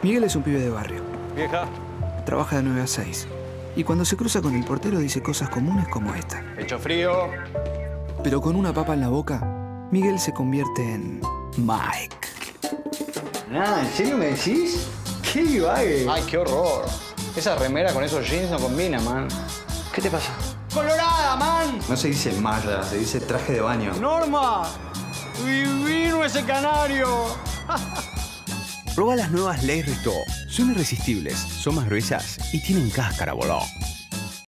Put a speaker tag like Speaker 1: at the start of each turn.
Speaker 1: Miguel es un pibe de barrio.
Speaker 2: Vieja.
Speaker 1: Trabaja de 9 a 6. Y cuando se cruza con el portero dice cosas comunes como esta.
Speaker 2: Pecho frío.
Speaker 1: Pero con una papa en la boca, Miguel se convierte en Mike.
Speaker 3: ¿En serio me decís? ¡Qué divague!
Speaker 2: Ay, qué horror. Esa remera con esos jeans no combina, man.
Speaker 3: ¿Qué te pasa?
Speaker 2: ¡Colorada, man!
Speaker 3: No se dice malla, se dice traje de baño.
Speaker 2: ¡Norma! ¡Divino ese canario!
Speaker 4: Proba las nuevas Lay's Restore. Son irresistibles, son más gruesas y tienen cáscara, boludo.